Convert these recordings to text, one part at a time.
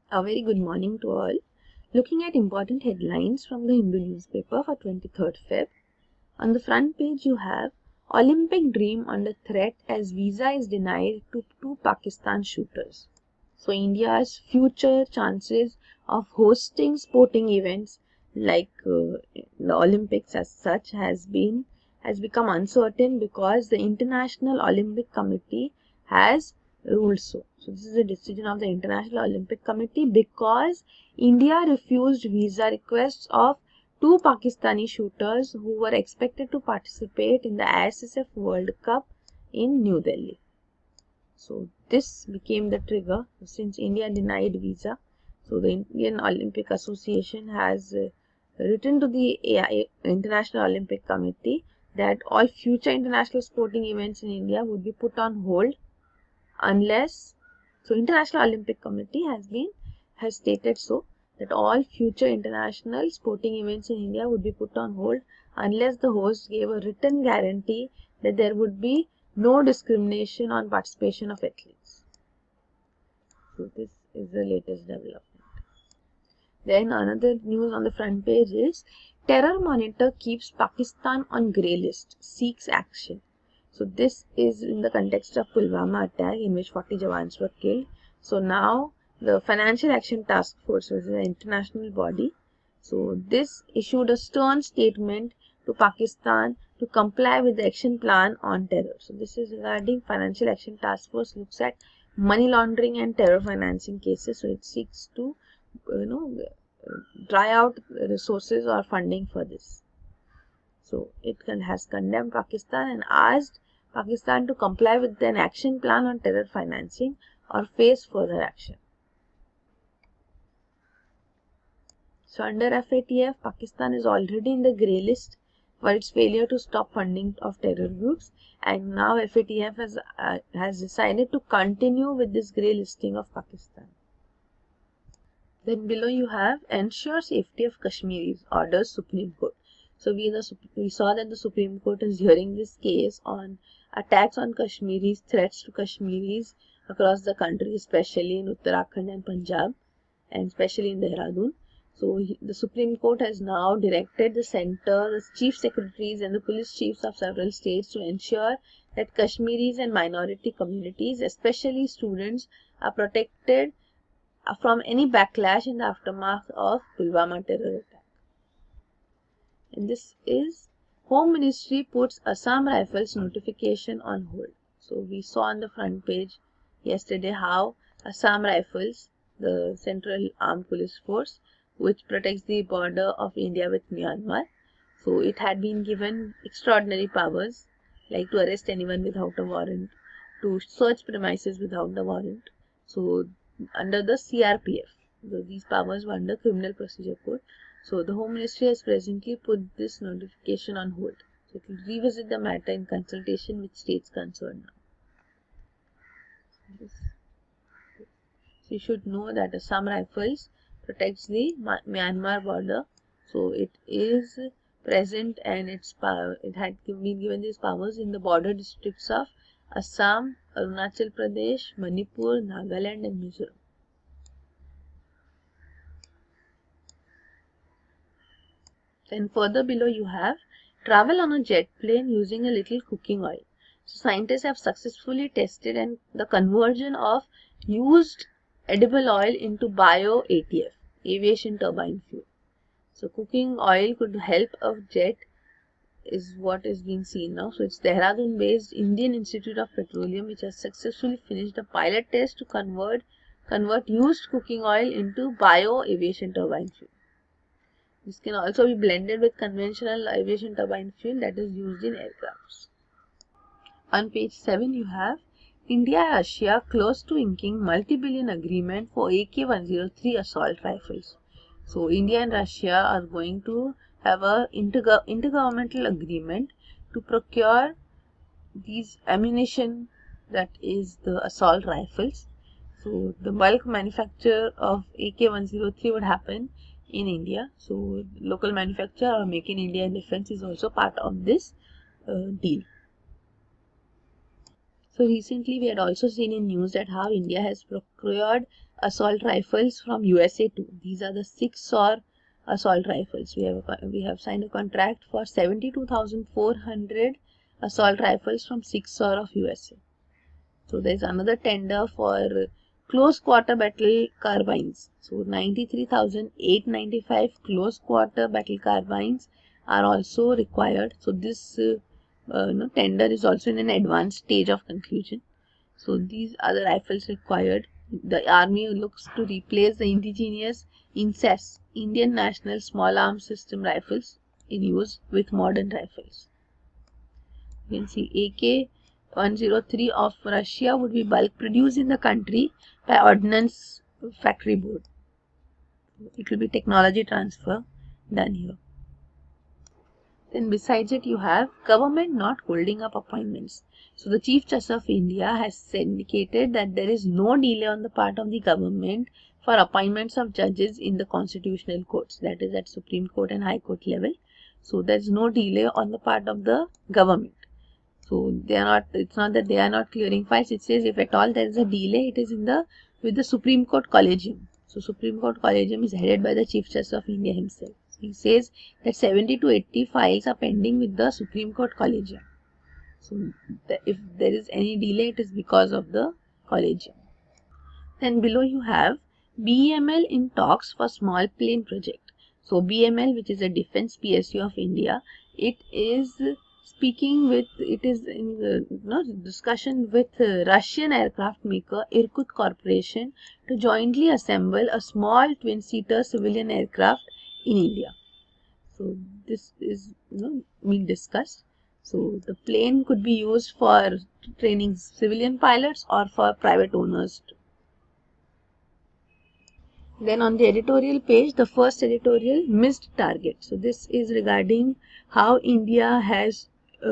A very good morning to all. Looking at important headlines from the Hindu newspaper for 23rd Feb. On the front page you have Olympic dream under threat as visa is denied to two Pakistan shooters. So India's future chances of hosting sporting events like the Olympics as such has become uncertain because the International Olympic Committee has ruled so. So this is a decision of the International Olympic Committee because India refused visa requests of two Pakistani shooters who were expected to participate in the ISSF World Cup in New Delhi. So this became the trigger since India denied visa. So the Indian Olympic Association has written to the International Olympic Committee that all future international sporting events in India would be put on hold unless, so International Olympic Committee has stated so that all future international sporting events in India would be put on hold unless the host gave a written guarantee that there would be no discrimination on participation of athletes. So this is the latest development. Then another news on the front page is Terror Monitor keeps Pakistan on grey list, seeks action. So this is in the context of Pulwama attack in which 40 Jawans were killed. So now the Financial Action Task Force, which is an international body, so this issued a stern statement to Pakistan to comply with the action plan on terror. So this is regarding Financial Action Task Force looks at money laundering and terror financing cases. So it seeks to dry out resources or funding for this. So it has condemned Pakistan and asked Pakistan to comply with an action plan on terror financing or face further action. So under FATF, Pakistan is already in the grey list for its failure to stop funding of terror groups, and now FATF has decided to continue with this grey listing of Pakistan. Then below you have ensure safety of Kashmiris, orders Supreme Court. So we saw that the Supreme Court is hearing this case on attacks on Kashmiris, threats to Kashmiris across the country, especially in Uttarakhand and Punjab, and especially in Dehradun. So the Supreme Court has now directed the center, the chief secretaries and the police chiefs of several states to ensure that Kashmiris and minority communities, especially students, are protected from any backlash in the aftermath of Pulwama terror attack. And this is Home Ministry puts Assam Rifles notification on hold. So we saw on the front page yesterday how Assam Rifles, the Central Armed Police Force, which protects the border of India with Myanmar, so it had been given extraordinary powers like to arrest anyone without a warrant, to search premises without a warrant. So under the CRPF, these powers were under Criminal Procedure Code. So the Home Ministry has presently put this notification on hold. So it will revisit the matter in consultation with states concerned now. So you should know that Assam Rifles protects the Myanmar border. So it is present and it had been given these powers in the border districts of Assam, Arunachal Pradesh, Manipur, Nagaland and Mizoram. Then further below you have travel on a jet plane using a little cooking oil. So scientists have successfully tested and the conversion of used edible oil into bio-ATF, aviation turbine fuel. So cooking oil could help a jet is what is being seen now. So it's Dehradun based Indian Institute of Petroleum which has successfully finished a pilot test to convert used cooking oil into bio-aviation turbine fuel. This can also be blended with conventional aviation turbine fuel that is used in aircrafts. On page 7 you have India-Russia close to inking multi-billion agreement for AK-103 assault rifles. So India and Russia are going to have a intergovernmental agreement to procure these ammunition, that is the assault rifles. So the bulk manufacture of AK-103 would happen in India. So local manufacture or Make in India defense is also part of this deal. So recently we had also seen in news that how India has procured assault rifles from USA too. These are the 6 SAR assault rifles. We have signed a contract for 72,400 assault rifles from 6 SAR of USA. So there is another tender for close quarter battle carbines. So 93,895 close quarter battle carbines are also required. So this tender is also in an advanced stage of conclusion. So these are the rifles required. The army looks to replace the indigenous INSAS, Indian National Small Arms System rifles in use with modern rifles. You can see AK-103 of Russia would be bulk produced in the country by Ordnance Factory Board. It will be technology transfer done here. Then besides it, you have government not holding up appointments. So the Chief Justice of India has indicated that there is no delay on the part of the government for appointments of judges in the constitutional courts, that is at Supreme Court and High Court level. So there is no delay on the part of the government. So they are not. It's not that they are not clearing files. It says if at all there is a delay, it is with the Supreme Court Collegium. So Supreme Court Collegium is headed by the Chief Justice of India himself. He says that 70 to 80 files are pending with the Supreme Court Collegium. So if there is any delay, it is because of the Collegium. Then below you have BEML in talks for small plane project. So BEML, which is a defense PSU of India, it is in discussion with Russian aircraft maker Irkut Corporation to jointly assemble a small twin-seater civilian aircraft in India. So this is being discussed. So the plane could be used for training civilian pilots or for private owners too. Then on the editorial page, the first editorial, missed target. So this is regarding how India has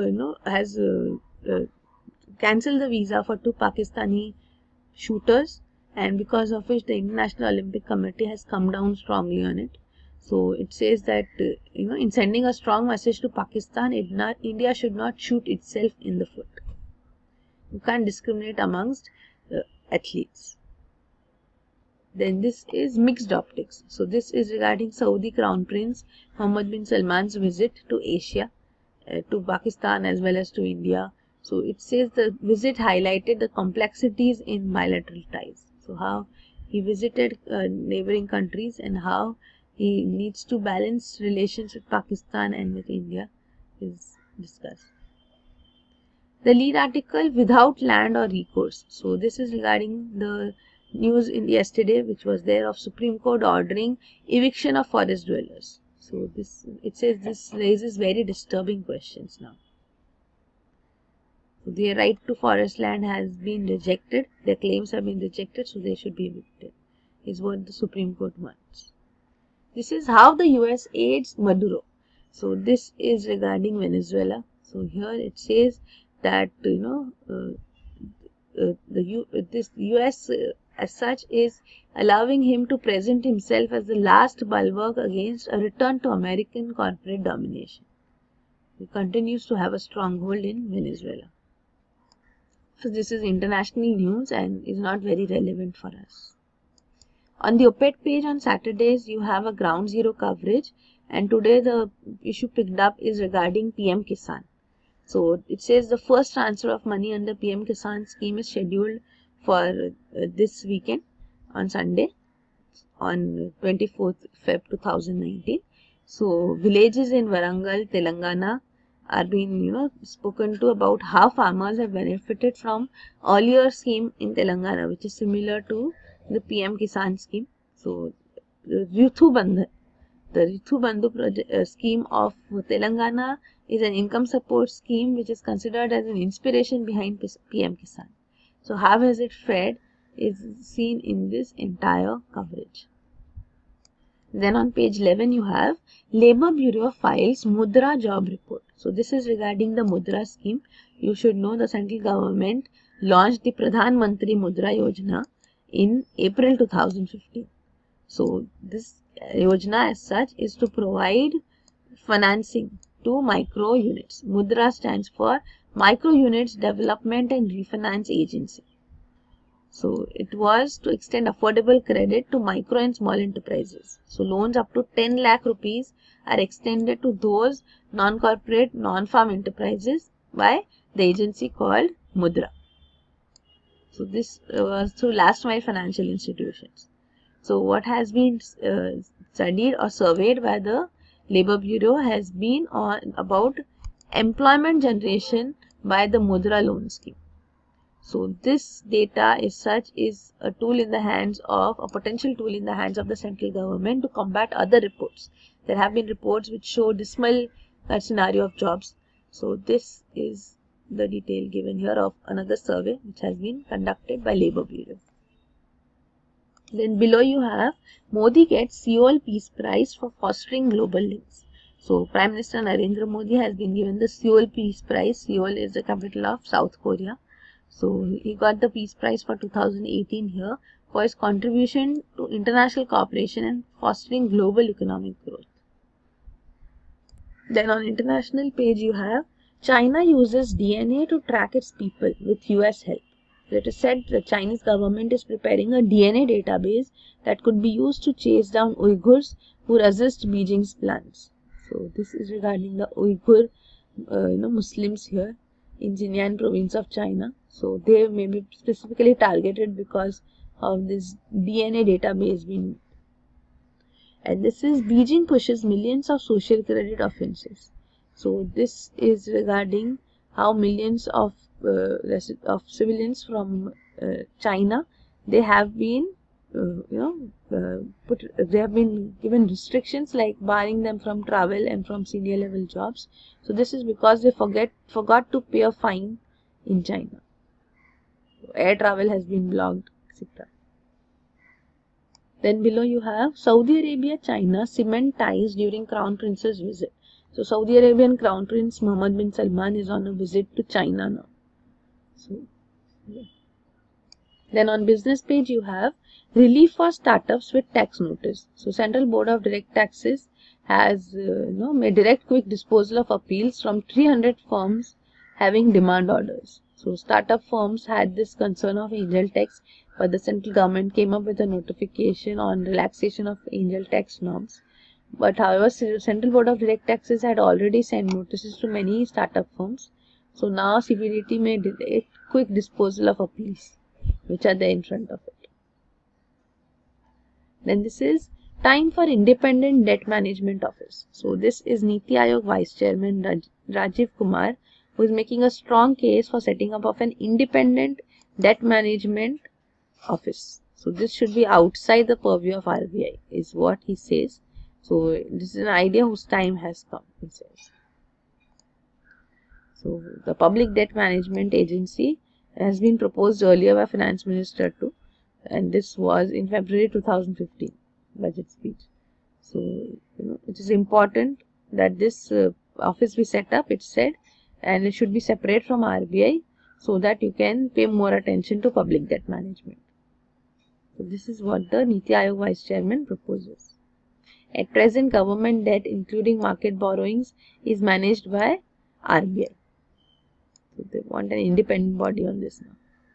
cancelled the visa for 2 Pakistani shooters, and because of which the International Olympic Committee has come down strongly on it. So it says that in sending a strong message to Pakistan, India should not shoot itself in the foot. You can't discriminate amongst athletes. Then this is mixed optics. So this is regarding Saudi Crown Prince Mohammed bin Salman's visit to Asia, to Pakistan as well as to India. So it says the visit highlighted the complexities in bilateral ties. So how he visited neighboring countries and how he needs to balance relations with Pakistan and with India is discussed. The lead article, without land or recourse. So this is regarding the news in yesterday which was there of Supreme Court ordering eviction of forest dwellers. So it says this raises very disturbing questions now. So their right to forest land has been rejected. Their claims have been rejected, so they should be evicted, is what the Supreme Court wants. This is how the US aids Maduro. So this is regarding Venezuela. So here it says that this US as such is allowing him to present himself as the last bulwark against a return to American corporate domination. He continues to have a stronghold in Venezuela. So this is international news and is not very relevant for us. On the op-ed page on Saturdays, you have a ground zero coverage, and today the issue picked up is regarding PM Kisan. So it says the first transfer of money under PM Kisan scheme is scheduled for this weekend on Sunday, on 24th Feb 2019. So villages in Warangal, Telangana are being spoken to about how farmers have benefited from earlier scheme in Telangana, which is similar to the PM Kisan scheme. So the Rithu Bandhu project, scheme of Telangana is an income support scheme which is considered as an inspiration behind PM Kisan. So how has it fared is seen in this entire coverage. Then on page 11 you have Labour Bureau files Mudra job report. So this is regarding the Mudra scheme. You should know the central government launched the Pradhan Mantri Mudra Yojana in April 2015. So this Yojana as such is to provide financing to micro units. Mudra stands for Micro Units Development and Refinance Agency. So it was to extend affordable credit to micro and small enterprises. So loans up to 10 lakh rupees are extended to those non-corporate, non-farm enterprises by the agency called Mudra. So this was through last mile financial institutions. So what has been studied or surveyed by the Labour Bureau has been on about employment generation by the Mudra loan scheme. So this data is a tool in the hands of a potential tool in the hands of the central government to combat other reports. There have been reports which show dismal scenario of jobs. So this is the detail given here of another survey which has been conducted by Labour Bureau. Then below you have Modi gets Seoul Peace Prize for fostering global links. So Prime Minister Narendra Modi has been given the Seoul Peace Prize. Seoul is the capital of South Korea. So he got the Peace Prize for 2018 here for his contribution to international cooperation and fostering global economic growth. Then on international page you have China uses DNA to track its people with US help. So it is said the Chinese government is preparing a DNA database that could be used to chase down Uyghurs who resist Beijing's plans. So this is regarding the Uyghur Muslims here in Xinjiang province of China. So they may be specifically targeted because of this DNA database being. And this is Beijing pushes millions of social credit offences. So this is regarding how millions of civilians from China, they have been they have been given restrictions like barring them from travel and from senior level jobs. So this is because they forgot to pay a fine in China. So air travel has been blocked, etc. Then below you have Saudi Arabia, China cement ties during Crown Prince's visit. So Saudi Arabian Crown Prince Mohammed bin Salman is on a visit to China now. So, yeah. Then on business page you have relief for startups with tax notice. So Central Board of Direct Taxes has made direct quick disposal of appeals from 300 firms having demand orders. So startup firms had this concern of angel tax, but the central government came up with a notification on relaxation of angel tax norms. But however, Central Board of Direct Taxes had already sent notices to many startup firms. So now CBDT may delay quick disposal of appeals which are there in front of it. Then this is time for Independent Debt Management Office. So this is Niti Aayog Vice Chairman Rajiv Kumar, who is making a strong case for setting up of an independent debt management office. So this should be outside the purview of RBI is what he says. So this is an idea whose time has come, he says. So the Public Debt Management Agency has been proposed earlier by Finance Minister too, and this was in February 2015 budget speech. So it is important that this office be set up, it's said, and it should be separate from RBI so that you can pay more attention to public debt management. So this is what the Niti Aayog Vice Chairman proposes. At present, government debt including market borrowings is managed by RBI. So they want an independent body on this now.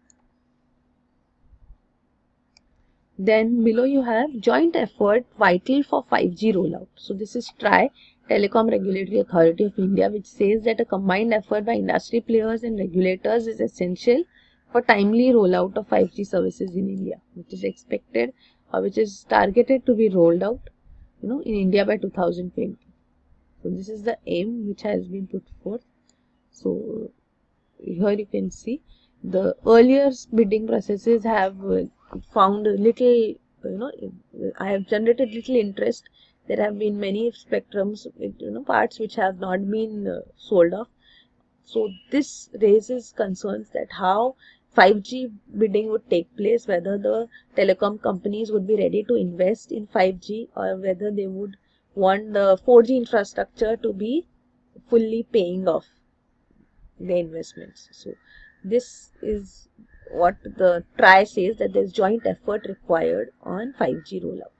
Then below you have joint effort vital for 5G rollout. So this is TRAI, Telecom Regulatory Authority of India, which says that a combined effort by industry players and regulators is essential for timely rollout of 5G services in India, which is expected or which is targeted to be rolled out in India by 2020. So this is the aim which has been put forth. So here you can see the earlier bidding processes have found a little, I have generated little interest. There have been many spectrums, parts which have not been sold off. So this raises concerns that how 5G bidding would take place, whether the telecom companies would be ready to invest in 5G or whether they would want the 4G infrastructure to be fully paying off the investments. So this is what the TRAI says, that there is joint effort required on 5G rollout.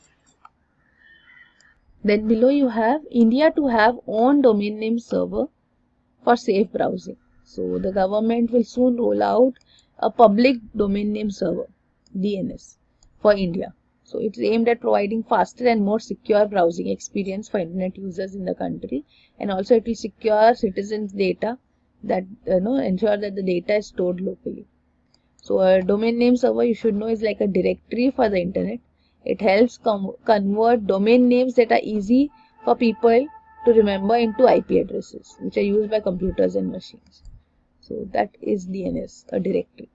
Then below you have India to have own domain name server for safe browsing. So the government will soon roll out a public domain name server, DNS, for India. So it's aimed at providing faster and more secure browsing experience for internet users in the country, and also it will secure citizens' data, that ensure that the data is stored locally. So a domain name server, you should know, is like a directory for the internet. It helps convert domain names that are easy for people to remember into IP addresses, which are used by computers and machines. So that is DNS, a directory.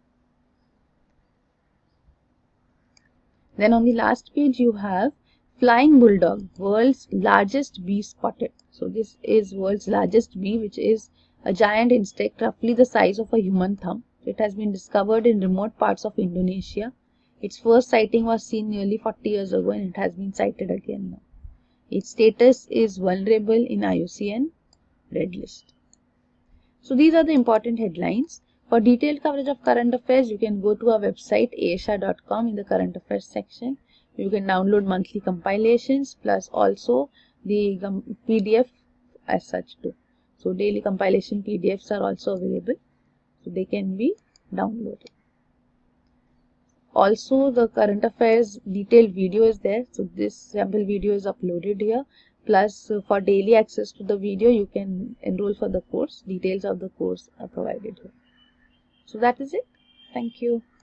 Then on the last page you have flying bulldog, world's largest bee spotted. So this is world's largest bee, which is a giant insect roughly the size of a human thumb. It has been discovered in remote parts of Indonesia. Its first sighting was seen nearly 40 years ago, and it has been sighted again now. Its status is vulnerable in IUCN Red List. So these are the important headlines. For detailed coverage of current affairs, you can go to our website asia.com in the current affairs section. You can download monthly compilations plus also the PDF as such too. So daily compilation PDFs are also available. So they can be downloaded. Also the current affairs detailed video is there. So this sample video is uploaded here. Plus for daily access to the video, you can enroll for the course. Details of the course are provided here. So that is it. Thank you.